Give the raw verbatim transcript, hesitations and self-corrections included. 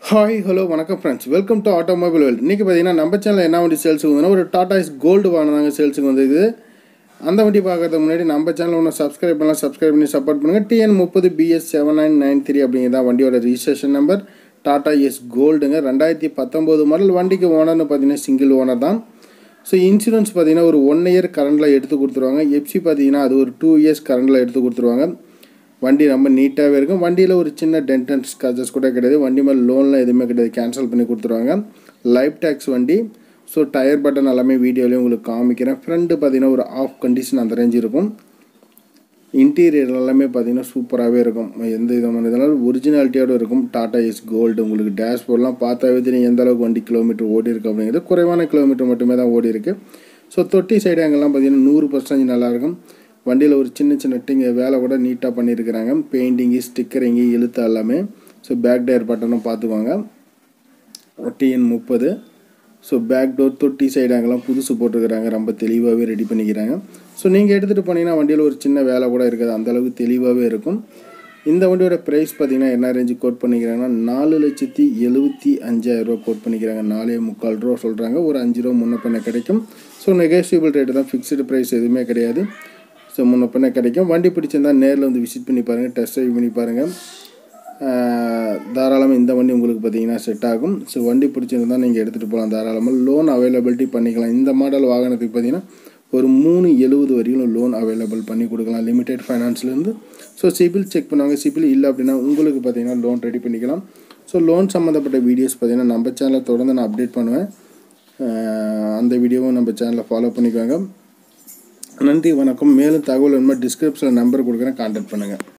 Hi hello வணக்கம் friends, welcome to automobile world. இன்றைக்கி பார்த்தீங்கன்னா நம்ம சேனலில் என்ன வண்டி சேல்ஸுக்கு வந்தோன்னா ஒரு டாடா இஸ் கோல்டு வாங்கினாங்க சேல்ஸுக்கு வந்தது. அந்த வண்டி பார்க்கறதுக்கு முன்னாடி நம்ம சேனல் ஒன்று சப்ஸ்கிரைப் பண்ணலாம், சப்ஸ்கிரைப் பண்ணி சப்போர்ட் பண்ணுங்கள். டிஎன் முப்பது BS seven nine nine three அப்படிங்கிறதா வண்டியோட ரிஜிஸ்ட்ரேஷன் நம்பர். டாடா இஸ் கோல்டுங்க, ரெண்டாயிரத்தி பத்தொம்போது மாடல். வண்டிக்கு ஓனர்னு பார்த்தீங்கன்னா சிங்கிள் ஓனர் தான். ஸோ இன்சூரன்ஸ் பார்த்தீங்கன்னா ஒரு ஒன் இயர் கரண்டில் எடுத்து கொடுத்துருவாங்க. எஃப்சி பார்த்தீங்கன்னா அது ஒரு டூ இயர்ஸ் கரண்டில் எடுத்து கொடுத்துருவாங்க. வண்டி ரொம்ப நீட்டாகவே இருக்கும். வண்டியில் ஒரு சின்ன டென்ட் அண்ட் ஸ்க்ராச்சஸ் கூட கிடையாது. வண்டி மேலே லோன்லாம் எதுவுமே கிடையாது, கேன்சல் பண்ணி கொடுத்துருவாங்க. லைஃப் டேக்ஸ் வண்டி. ஸோ டயர் பட்டன் எல்லாமே வீடியோலேயும் உங்களுக்கு காமிக்கிறேன். ஃப்ரண்ட்டு பார்த்தீங்கன்னா ஒரு ஆஃப் கண்டிஷன் அந்த ரேஞ்ச் இருக்கும். இன்டீரியர் எல்லாமே பார்த்தீங்கன்னா சூப்பராகவே இருக்கும். எந்த விதமான இதனால் ஒரிஜினாலிட்டியோடு இருக்கும். Tata is gold. உங்களுக்கு டேஷ்போர்ட்லாம் பார்த்தாவே தெரியும் எந்த அளவுக்கு வண்டி கிலோமீட்டர் ஓடி இருக்குது அப்படிங்கிறது. குறைவான கிலோமீட்டர் மட்டுமே தான் ஓடி இருக்குது. ஸோ தொட்டி சைடு அங்கெல்லாம் பார்த்தீங்கன்னா நூறு பர்சன்டேஜ் நல்லாயிருக்கும். வண்டியில் ஒரு சின்ன சின்ன டிங் வேலை கூட நீட்டாக பண்ணியிருக்கிறாங்க. பெயிண்டிங்கு, ஸ்டிக்கரிங்கு, இழுத்து எல்லாமே. ஸோ பேக் டயர் பட்டனும் பார்த்துக்கோங்க. டிஎன் முப்பது. ஸோ பேக் டோர், தொட்டி சைடு அங்கெல்லாம் புதுசு போட்டுருக்குறாங்க. ரொம்ப தெளிவாகவே ரெடி பண்ணிக்கிறாங்க. ஸோ நீங்கள் எடுத்துகிட்டு போனீங்கன்னா வண்டியில் ஒரு சின்ன வேலை கூட இருக்காது, அந்தளவுக்கு தெளிவாகவே இருக்கும். இந்த வண்டியோட ப்ரைஸ் பார்த்தீங்கன்னா என்ன ரேஞ்சு கோட் பண்ணிக்கிறாங்கன்னா நாலு லட்சத்தி எழுபத்தி அஞ்சாயிரரூவா கோட் பண்ணிக்கிறாங்க. நாலே முக்கால் ரூபா சொல்கிறாங்க. ஒரு அஞ்சு ரூபா முன்ன பின்ன கிடைக்கும். ஸோ நெகோஷியபிள் ரேட்டு தான், ஃபிக்ஸ்டு ப்ரைஸ் எதுவுமே கிடையாது. ஸோ முன்ன பின்ன கிடைக்கும். வண்டி பிடிச்சிருந்தால் நேரில் வந்து விசிட் பண்ணி பாருங்கள், டெஸ்ட் ட்ரைவ் பண்ணி பாருங்கள். தாராளமாக இந்த வண்டி உங்களுக்கு பார்த்தீங்கன்னா செட் ஆகும். ஸோ வண்டி பிடிச்சிருந்தால் நீங்கள் எடுத்துகிட்டு போகலாம். தாராளமாக லோன் அவைலபிலிட்டி பண்ணிக்கலாம். இந்த மாடல் வாகனத்துக்கு பார்த்தீங்கன்னா ஒரு மூணு எழுபது வரைக்கும் லோன் அவைலபிள் பண்ணி கொடுக்கலாம், லிமிடெட் ஃபைனான்ஸ்லேருந்து. ஸோ சிபில் செக் பண்ணுவாங்க. சிபில் இல்லை அப்படின்னா உங்களுக்கு பார்த்தீங்கன்னா லோன் ரெடி பண்ணிக்கலாம். ஸோ லோன் சம்மந்தப்பட்ட வீடியோஸ் பார்த்தீங்கன்னா நம்ம சேனலை தொடர்ந்து நான் அப்டேட் பண்ணுவேன். அந்த வீடியோவும் நம்ம சேனலில் ஃபாலோ பண்ணிக்குவாங்க. நன்றி, வணக்கம். மேலும் தகவல் வேணுமா டிஸ்கிரிப்ஷனில் நம்பர் கொடுக்குறேன், கான்டாக்ட் பண்ணுங்கள்.